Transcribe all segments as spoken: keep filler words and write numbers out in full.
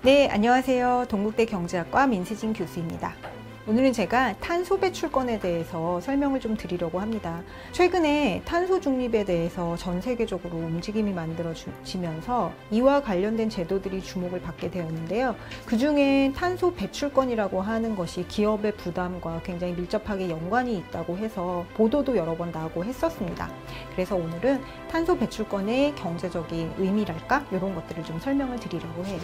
네, 안녕하세요. 동국대 경제학과 민세진 교수입니다. 오늘은 제가 탄소 배출권에 대해서 설명을 좀 드리려고 합니다. 최근에 탄소 중립에 대해서 전 세계적으로 움직임이 만들어지면서 이와 관련된 제도들이 주목을 받게 되었는데요. 그 중에 탄소 배출권이라고 하는 것이 기업의 부담과 굉장히 밀접하게 연관이 있다고 해서 보도도 여러 번 나오고 했었습니다. 그래서 오늘은 탄소 배출권의 경제적인 의미랄까? 이런 것들을 좀 설명을 드리려고 해요.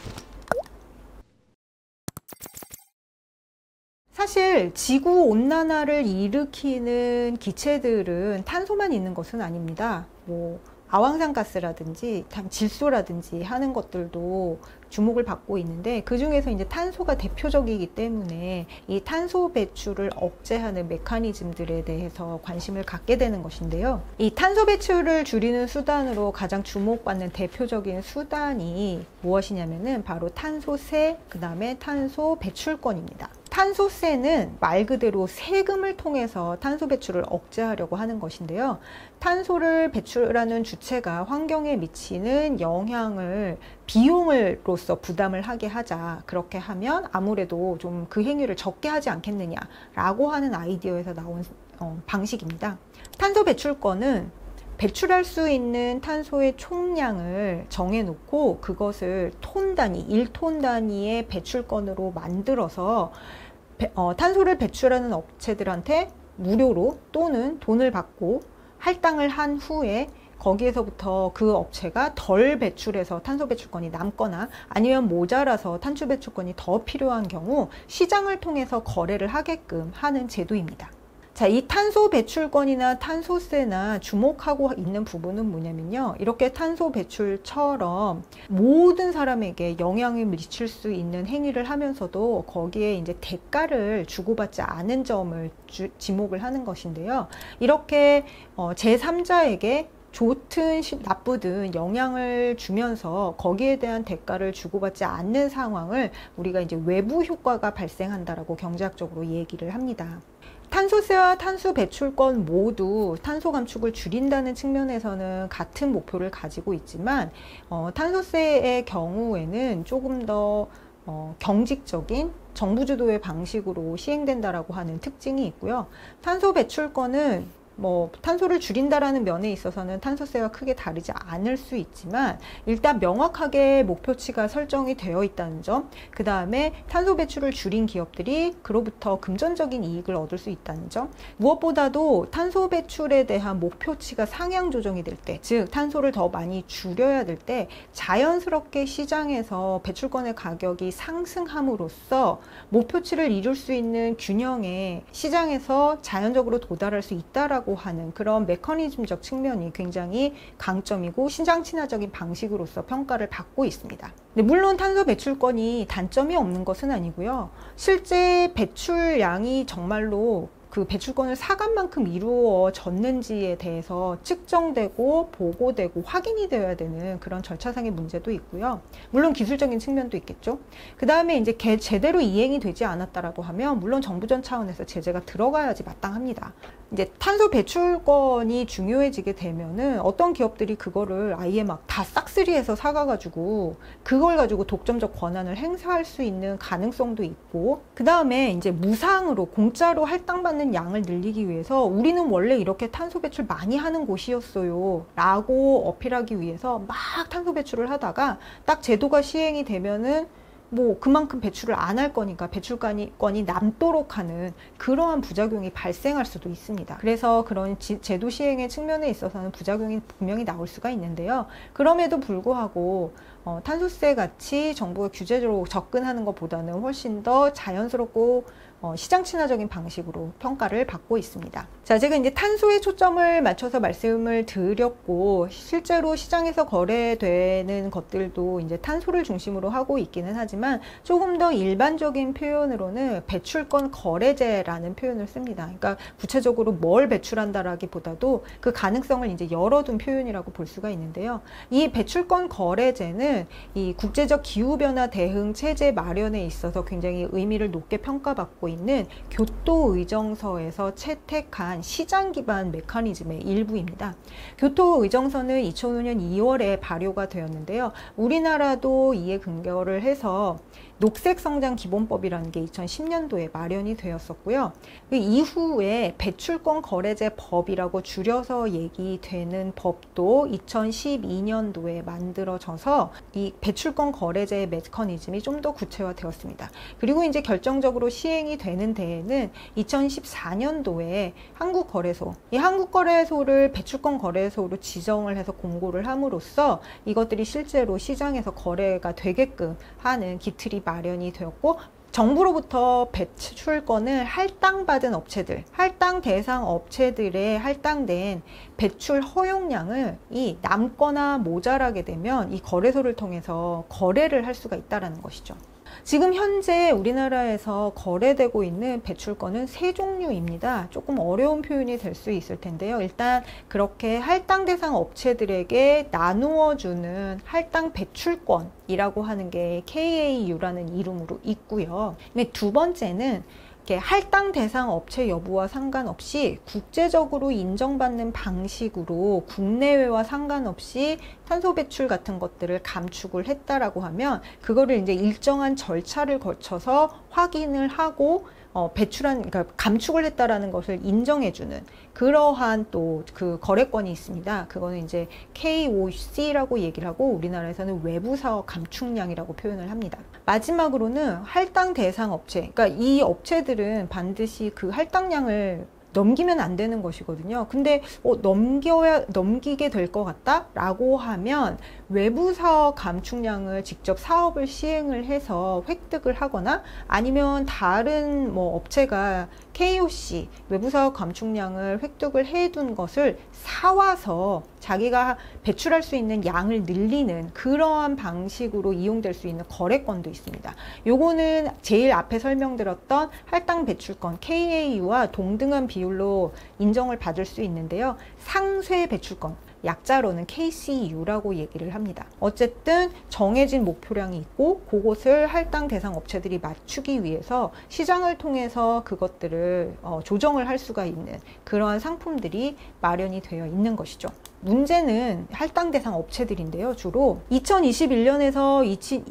사실 지구온난화를 일으키는 기체들은 탄소만 있는 것은 아닙니다. 뭐 아황산가스라든지 질소라든지 하는 것들도 주목을 받고 있는데, 그 중에서 이제 탄소가 대표적이기 때문에 이 탄소 배출을 억제하는 메커니즘들에 대해서 관심을 갖게 되는 것인데요. 이 탄소 배출을 줄이는 수단으로 가장 주목받는 대표적인 수단이 무엇이냐면은 바로 탄소세, 그 다음에 탄소 배출권입니다. 탄소세는 말 그대로 세금을 통해서 탄소 배출을 억제하려고 하는 것인데요. 탄소를 배출하는 주체가 환경에 미치는 영향을 비용으로서 부담을 하게 하자. 그렇게 하면 아무래도 좀 그 행위를 적게 하지 않겠느냐라고 하는 아이디어에서 나온 어, 방식입니다. 탄소 배출권은 배출할 수 있는 탄소의 총량을 정해놓고 그것을 톤 단위, 일 톤 단위의 배출권으로 만들어서 배, 어, 탄소를 배출하는 업체들한테 무료로 또는 돈을 받고 할당을 한 후에 거기에서부터 그 업체가 덜 배출해서 탄소 배출권이 남거나 아니면 모자라서 탄소 배출권이 더 필요한 경우 시장을 통해서 거래를 하게끔 하는 제도입니다. 자, 이 탄소 배출권이나 탄소세나 주목하고 있는 부분은 뭐냐면요. 이렇게 탄소 배출처럼 모든 사람에게 영향을 미칠 수 있는 행위를 하면서도 거기에 이제 대가를 주고받지 않은 점을 주, 지목을 하는 것인데요. 이렇게 어, 제삼자에게 좋든 나쁘든 영향을 주면서 거기에 대한 대가를 주고받지 않는 상황을 우리가 이제 외부 효과가 발생한다라고 경제학적으로 얘기를 합니다. 탄소세와 탄소 배출권 모두 탄소 감축을 줄인다는 측면에서는 같은 목표를 가지고 있지만 어, 탄소세의 경우에는 조금 더 어, 경직적인 정부 주도의 방식으로 시행된다라고 하는 특징이 있고요. 탄소 배출권은 뭐 탄소를 줄인다라는 면에 있어서는 탄소세와 크게 다르지 않을 수 있지만 일단 명확하게 목표치가 설정이 되어 있다는 점, 그 다음에 탄소 배출을 줄인 기업들이 그로부터 금전적인 이익을 얻을 수 있다는 점, 무엇보다도 탄소 배출에 대한 목표치가 상향 조정이 될 때, 즉 탄소를 더 많이 줄여야 될 때 자연스럽게 시장에서 배출권의 가격이 상승함으로써 목표치를 이룰 수 있는 균형에 시장에서 자연적으로 도달할 수 있다라고 하는 그런 메커니즘적 측면이 굉장히 강점이고 시장 친화적인 방식으로서 평가를 받고 있습니다. 네, 물론 탄소 배출권이 단점이 없는 것은 아니고요. 실제 배출량이 정말로 그 배출권을 사간 만큼 이루어졌는지에 대해서 측정되고 보고되고 확인이 되어야 되는 그런 절차상의 문제도 있고요. 물론 기술적인 측면도 있겠죠. 그 다음에 이제 제대로 이행이 되지 않았다라고 하면 물론 정부전 차원에서 제재가 들어가야지 마땅합니다. 이제 탄소 배출권이 중요해지게 되면은 어떤 기업들이 그거를 아예 막 다 싹쓸이해서 사가가지고 그걸 가지고 독점적 권한을 행사할 수 있는 가능성도 있고, 그 다음에 이제 무상으로 공짜로 할당받는 양을 늘리기 위해서 우리는 원래 이렇게 탄소 배출 많이 하는 곳이었어요 라고 어필하기 위해서 막 탄소 배출을 하다가 딱 제도가 시행이 되면은 뭐 그만큼 배출을 안 할 거니까 배출권이 남도록 하는 그러한 부작용이 발생할 수도 있습니다. 그래서 그런 지, 제도 시행의 측면에 있어서는 부작용이 분명히 나올 수가 있는데요. 그럼에도 불구하고 어, 탄소세 같이 정부가 규제적으로 접근하는 것보다는 훨씬 더 자연스럽고 어, 시장 친화적인 방식으로 평가를 받고 있습니다. 자, 제가 이제 탄소에 초점을 맞춰서 말씀을 드렸고, 실제로 시장에서 거래되는 것들도 이제 탄소를 중심으로 하고 있기는 하지만 조금 더 일반적인 표현으로는 배출권 거래제라는 표현을 씁니다. 그러니까 구체적으로 뭘 배출한다라기보다도 그 가능성을 이제 열어둔 표현이라고 볼 수가 있는데요. 이 배출권 거래제는 경우에는 이 국제적 기후변화 대응 체제 마련에 있어서 굉장히 의미를 높게 평가받고 있는 교토의정서에서 채택한 시장 기반 메커니즘의 일부입니다. 교토의정서는 이천오 년 이월에 발효가 되었는데요. 우리나라도 이에 근거를 해서 녹색성장기본법이라는 게 이천십 년도에 마련이 되었었고요. 그 이후에 배출권 거래제 법이라고 줄여서 얘기되는 법도 이천십이 년도에 만들어져서 이 배출권 거래제의 메커니즘이 좀 더 구체화되었습니다. 그리고 이제 결정적으로 시행이 되는 데에는 이천십사 년도에 한국거래소, 이 한국거래소를 배출권 거래소로 지정을 해서 공고를 함으로써 이것들이 실제로 시장에서 거래가 되게끔 하는 기틀이 마련이 되었고, 정부로부터 배출권을 할당받은 업체들, 할당 대상 업체들의 할당된 배출 허용량을 이 남거나 모자라게 되면 이 거래소를 통해서 거래를 할 수가 있다는 것이죠. 지금 현재 우리나라에서 거래되고 있는 배출권은 세 종류입니다. 조금 어려운 표현이 될 수 있을 텐데요. 일단 그렇게 할당 대상 업체들에게 나누어 주는 할당 배출권이라고 하는 게 케이에이유라는 이름으로 있고요. 두 번째는 할당 대상 업체 여부와 상관없이 국제적으로 인정받는 방식으로 국내외와 상관없이 탄소 배출 같은 것들을 감축을 했다라고 하면 그거를 이제 일정한 절차를 거쳐서 확인을 하고 어, 배출한, 그러니까 감축을 했다라는 것을 인정해주는 그러한 또 그 거래권이 있습니다. 그거는 이제 케이오씨라고 얘기를 하고 우리나라에서는 외부 사업 감축량이라고 표현을 합니다. 마지막으로는 할당 대상 업체, 그러니까 이 업체들은 반드시 그 할당량을 넘기면 안 되는 것이거든요. 근데 어, 넘겨야 넘기게 될 것 같다 라고 하면 외부 사업 감축량을 직접 사업을 시행을 해서 획득을 하거나 아니면 다른 뭐 업체가 케이오씨 외부 사업 감축량을 획득을 해둔 것을 사와서 자기가 배출할 수 있는 양을 늘리는 그러한 방식으로 이용될 수 있는 거래권도 있습니다. 요거는 제일 앞에 설명드렸던 할당 배출권 케이에이유와 동등한 비율로 인정을 받을 수 있는데요. 상쇄 배출권, 약자로는 케이씨유라고 얘기를 합니다. 어쨌든 정해진 목표량이 있고 그것을 할당 대상 업체들이 맞추기 위해서 시장을 통해서 그것들을 어, 조정을 할 수가 있는 그러한 상품들이 마련이 되어 있는 것이죠. 문제는 할당 대상 업체들인데요. 주로 이천이십일 년에서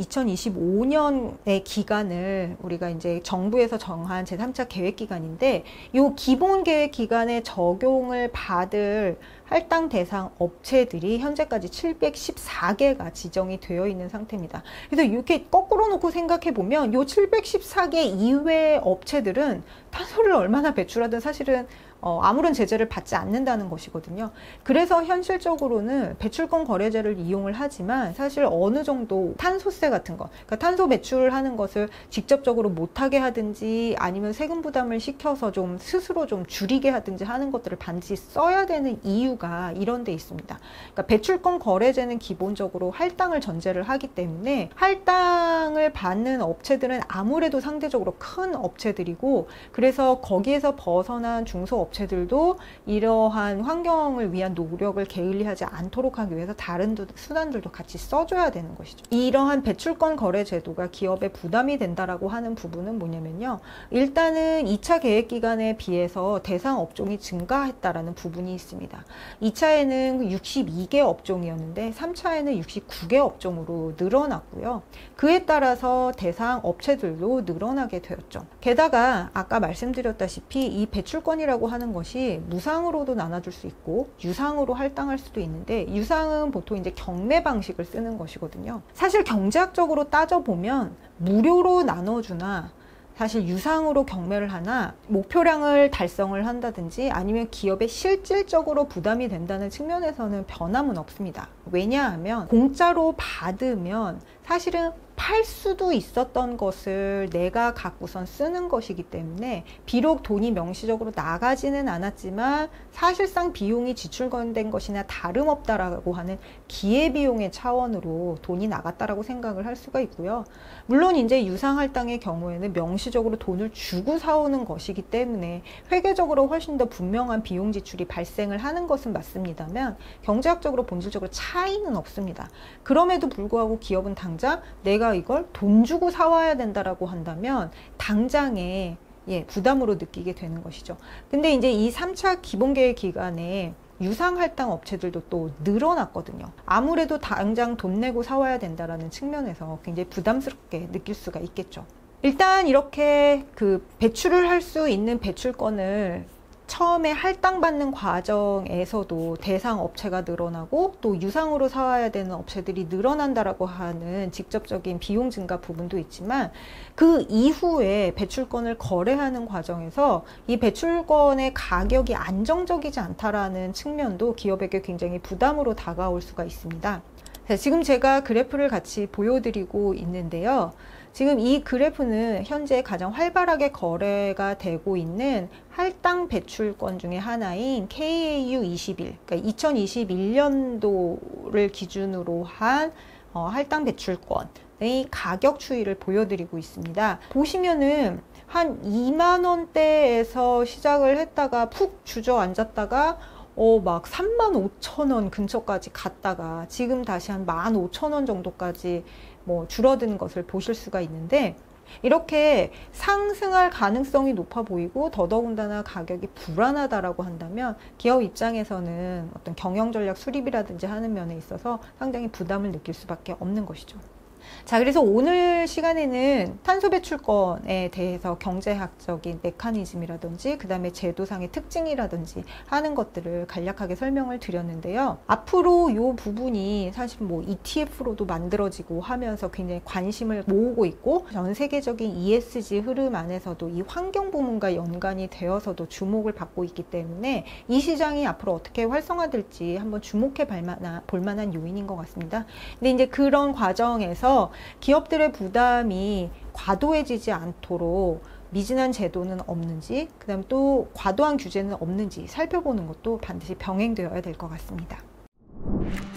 이천이십오 년의 기간을 우리가 이제 정부에서 정한 제삼 차 계획 기간인데 이 기본 계획 기간에 적용을 받을 할당 대상 업체들이 현재까지 칠백십사 개가 지정이 되어 있는 상태입니다. 그래서 이렇게 거꾸로 놓고 생각해 보면 이 칠백십사 개 이외의 업체들은 탄소를 얼마나 배출하든 사실은 어, 아무런 제재를 받지 않는다는 것이거든요. 그래서 현실적으로는 배출권 거래제를 이용을 하지만 사실 어느 정도 탄소세 같은 거, 그러니까 탄소 배출을 하는 것을 직접적으로 못하게 하든지 아니면 세금 부담을 시켜서 좀 스스로 좀 줄이게 하든지 하는 것들을 반드시 써야 되는 이유가 이런 데 있습니다. 그러니까 배출권 거래제는 기본적으로 할당을 전제를 하기 때문에 할당을 받는 업체들은 아무래도 상대적으로 큰 업체들이고 그래서 거기에서 벗어난 중소 업체들도 이러한 환경을 위한 노력을 게을리하지 않도록 하기 위해서 다른 수단들도 같이 써줘야 되는 것이죠. 이러한 배출권 거래 제도가 기업에 부담이 된다라고 하는 부분은 뭐냐면요. 일단은 이 차 계획 기간에 비해서 대상 업종이 증가했다라는 부분이 있습니다. 이 차에는 육십이 개 업종이었는데 삼 차에는 육십구 개 업종으로 늘어났고요. 그에 따라서 대상 업체들도 늘어나게 되었죠. 게다가 아까 말씀드렸다시피 이 배출권이라고 하는 것이 무상으로도 나눠줄 수 있고 유상으로 할당할 수도 있는데 유상은 보통 이제 경매 방식을 쓰는 것이거든요. 사실 경제학적으로 따져보면 무료로 나눠주나 사실 유상으로 경매를 하나 목표량을 달성을 한다든지 아니면 기업에 실질적으로 부담이 된다는 측면에서는 변함은 없습니다. 왜냐하면 공짜로 받으면 사실은 팔 수도 있었던 것을 내가 갖고선 쓰는 것이기 때문에 비록 돈이 명시적으로 나가지는 않았지만 사실상 비용이 지출된 것이나 다름없다라고 하는 기회비용의 차원으로 돈이 나갔다라고 생각을 할 수가 있고요. 물론 이제 유상할당의 경우에는 명시적으로 돈을 주고 사오는 것이기 때문에 회계적으로 훨씬 더 분명한 비용 지출이 발생을 하는 것은 맞습니다만 경제학적으로 본질적으로 차이는 없습니다. 그럼에도 불구하고 기업은 당장 내가 이걸 돈 주고 사와야 된다라고 한다면 당장에 예, 부담으로 느끼게 되는 것이죠. 근데 이제 이 삼 차 기본계획 기간에 유상할당 업체들도 또 늘어났거든요. 아무래도 당장 돈 내고 사와야 된다라는 측면에서 굉장히 부담스럽게 느낄 수가 있겠죠. 일단 이렇게 그 배출을 할 수 있는 배출권을 처음에 할당받는 과정에서도 대상 업체가 늘어나고 또 유상으로 사와야 되는 업체들이 늘어난다라고 하는 직접적인 비용 증가 부분도 있지만 그 이후에 배출권을 거래하는 과정에서 이 배출권의 가격이 안정적이지 않다라는 측면도 기업에게 굉장히 부담으로 다가올 수가 있습니다. 지금 제가 그래프를 같이 보여드리고 있는데요. 지금 이 그래프는 현재 가장 활발하게 거래가 되고 있는 할당 배출권 중에 하나인 케이에이유 이십일, 그러니까 이천이십일 년도를 기준으로 한 어, 할당 배출권의 가격 추이를 보여드리고 있습니다. 보시면은 한 이만 원대에서 시작을 했다가 푹 주저앉았다가 어, 막 삼만 오천 원 근처까지 갔다가 지금 다시 한 만 오천 원 정도까지 뭐 줄어든 것을 보실 수가 있는데 이렇게 상승할 가능성이 높아 보이고 더더군다나 가격이 불안하다라고 한다면 기업 입장에서는 어떤 경영 전략 수립이라든지 하는 면에 있어서 상당히 부담을 느낄 수밖에 없는 것이죠. 자, 그래서 오늘 시간에는 탄소 배출권에 대해서 경제학적인 메커니즘이라든지 그 다음에 제도상의 특징이라든지 하는 것들을 간략하게 설명을 드렸는데요. 앞으로 이 부분이 사실 뭐 이티에프로도 만들어지고 하면서 굉장히 관심을 모으고 있고 전 세계적인 이에스지 흐름 안에서도 이 환경 부문과 연관이 되어서도 주목을 받고 있기 때문에 이 시장이 앞으로 어떻게 활성화될지 한번 주목해 볼 만한 요인인 것 같습니다. 근데 이제 그런 과정에서 기업들의 부담이 과도해지지 않도록 미진한 제도는 없는지, 그 다음 또 과도한 규제는 없는지 살펴보는 것도 반드시 병행되어야 될 것 같습니다.